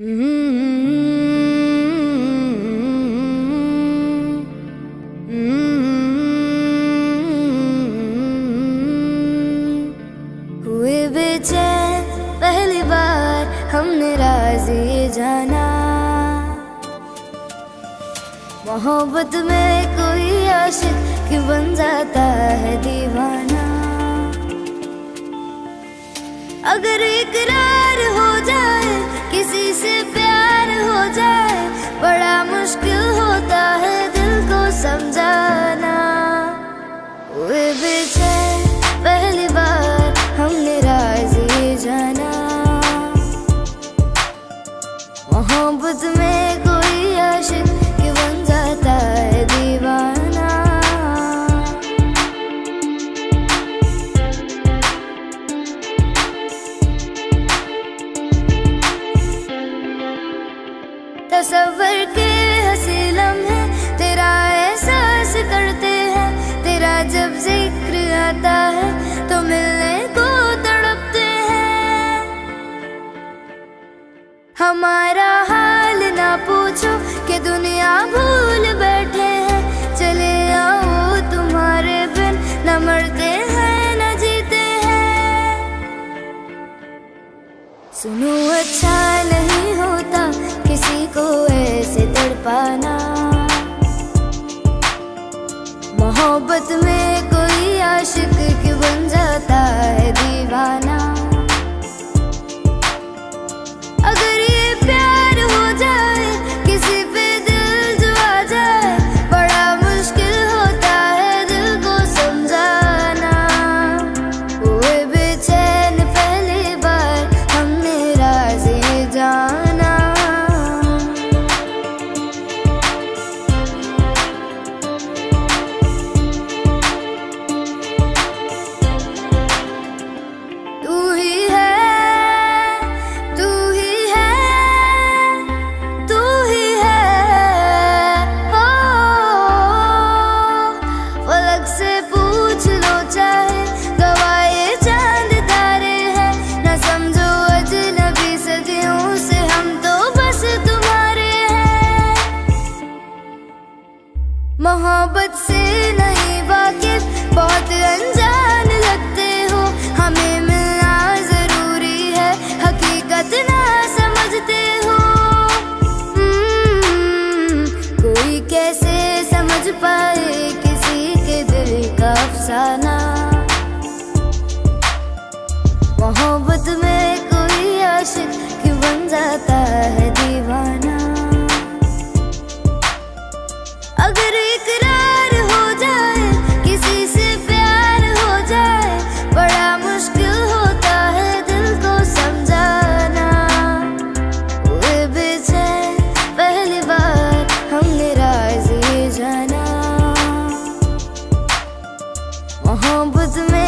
हुए बेचैन पहली बार हमने राज ये जाना, मोहब्बत में कोई आशिक क्यों बन जाता है दीवाना। अगर इकरार हो जाए किसी से प्यार हो जाए, बड़ा मुश्किल होता है दिल को समझाना। हुए बेचैन पहली बार हमने राज ये जाना, मोहब्बत में कोई आशिक क्यों बन जाता है दीवाना। तसव्वुर के हंसी लम्हे तेरा एहसास करते हैं, तेरा जब जिक्र आता है तो मिलने को तड़पते हैं। हमारा हाल ना पूछो कि दुनिया भूल बैठे हैं, चले आओ तुम्हारे बिन न मरते हैं न जीते हैं। सुनो अच्छा नहीं होता किसी को ऐसे तड़पाना, मोहब्बत में कोई आशिक क्यों बन जाता है दीवाना। अगर ये प्यार हो जाए किसी पे दिल जो आ जाए, बड़ा मुश्किल होता है दिल को समझाना। हुए बेचैन पहली बार हमने राज ये जाना। मोहब्बत से नहीं वाकिफ बहुत अनजान लगते हो, हमें मिलना जरूरी है हकीकत ना समझते हो। कोई कैसे समझ पाए किसी के दिल का अफसाना, मोहब्बत में कोई आशिक क्यों बन जाता है दीवाना। अगर इकरार हो जाए किसी से प्यार हो जाए, बड़ा मुश्किल होता है दिल को समझाना। हुए बेचैन पहली बार हमने राज ये जाना, मोहब्बत में